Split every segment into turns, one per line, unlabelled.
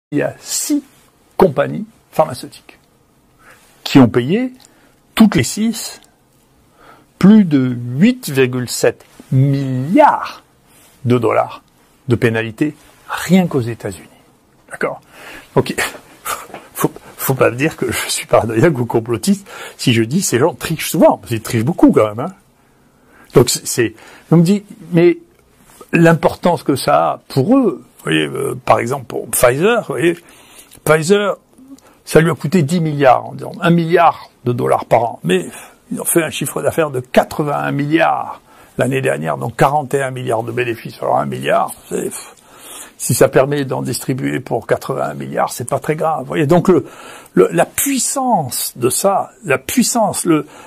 il y a 6 compagnies pharmaceutiques qui ont payé, toutes les 6, plus de 8,7 milliards de dollars de pénalités rien qu'aux États-Unis. D'accord? Donc, faut pas me dire que je suis paranoïaque ou complotiste si je dis ces gens trichent souvent, parce qu'ils trichent beaucoup quand même, hein. Donc on me dit, mais l'importance que ça a pour eux, vous voyez, par exemple pour Pfizer, vous voyez, Pfizer, ça lui a coûté 10 milliards, en disant 1 milliard de dollars par an, mais ils ont fait un chiffre d'affaires de 81 milliards l'année dernière, donc 41 milliards de bénéfices. Alors 1 milliard, si ça permet d'en distribuer pour 81 milliards, c'est pas très grave. Vous voyez, donc la puissance de ça, la puissance,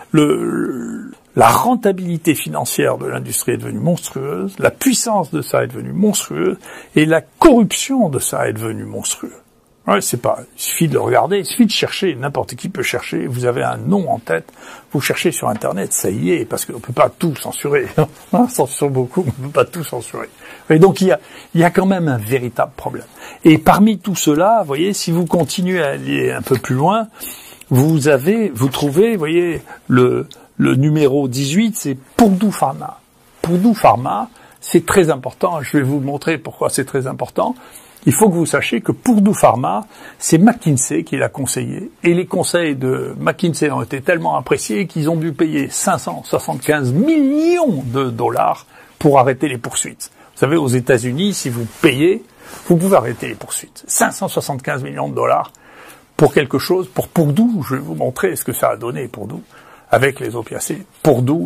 la rentabilité financière de l'industrie est devenue monstrueuse, la puissance de ça est devenue monstrueuse, et la corruption de ça est devenue monstrueuse. Ouais, c'est pas, il suffit de le regarder, il suffit de chercher, n'importe qui peut chercher, vous avez un nom en tête, vous cherchez sur Internet, ça y est, parce qu'on peut pas tout censurer, on censure beaucoup, on peut pas tout censurer. Et donc il y a quand même un véritable problème. Et parmi tout cela, vous voyez, si vous continuez à aller un peu plus loin, vous trouvez, vous voyez, le numéro 18, c'est Purdue Pharma. Purdue Pharma, c'est très important, je vais vous montrer pourquoi c'est très important. Il faut que vous sachiez que Purdue Pharma, c'est McKinsey qui l'a conseillé. Et les conseils de McKinsey ont été tellement appréciés qu'ils ont dû payer 575 millions de dollars pour arrêter les poursuites. Vous savez, aux États-Unis, si vous payez, vous pouvez arrêter les poursuites. 575 millions de dollars pour quelque chose. Pour Purdue, je vais vous montrer ce que ça a donné, Purdue, avec les opiacés. Purdue,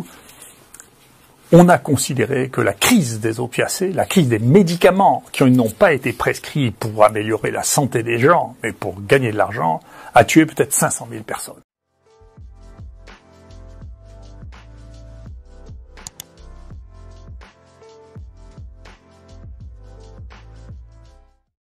on a considéré que la crise des opiacés, la crise des médicaments qui n'ont pas été prescrits pour améliorer la santé des gens, mais pour gagner de l'argent, a tué peut-être 500 000 personnes.